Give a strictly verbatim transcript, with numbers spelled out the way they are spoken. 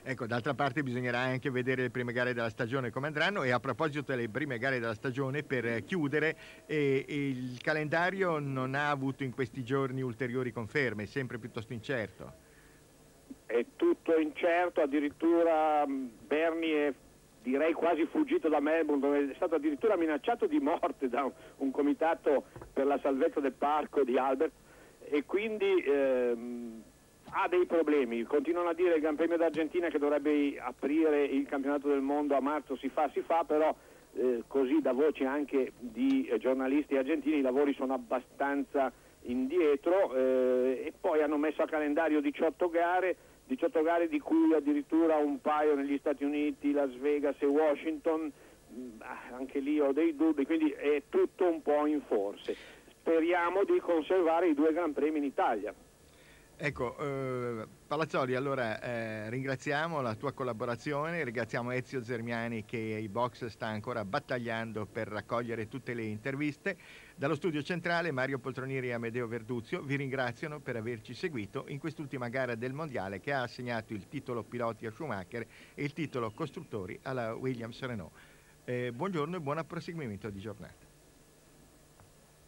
Ecco, d'altra parte bisognerà anche vedere le prime gare della stagione come andranno, e a proposito delle prime gare della stagione, per eh, chiudere, eh, il calendario non ha avuto in questi giorni ulteriori conferme, è sempre piuttosto incerto. È tutto incerto, addirittura mh, Bernie è direi quasi fuggito da Melbourne, dove è stato addirittura minacciato di morte da un, un comitato per la salvezza del parco di Albert, e quindi ehm, ha dei problemi. Continuano a dire il Gran Premio d'Argentina che dovrebbe aprire il campionato del mondo a marzo, si fa, si fa, però eh, così da voci anche di eh, giornalisti argentini i lavori sono abbastanza indietro, eh, e poi hanno messo a calendario diciotto gare, diciotto gare di cui addirittura un paio negli Stati Uniti, Las Vegas e Washington. Anche lì ho dei dubbi, quindi è tutto un po' in forse. Speriamo di conservare i due Gran Premi in Italia. Ecco, eh, Palazzoli, allora eh, ringraziamo la tua collaborazione, ringraziamo Ezio Zermiani che ai box sta ancora battagliando per raccogliere tutte le interviste. Dallo studio centrale Mario Poltronieri e Amedeo Verduzio vi ringraziano per averci seguito in quest'ultima gara del Mondiale, che ha assegnato il titolo piloti a Schumacher e il titolo costruttori alla Williams-Renault. Eh, buongiorno e buon proseguimento di giornata.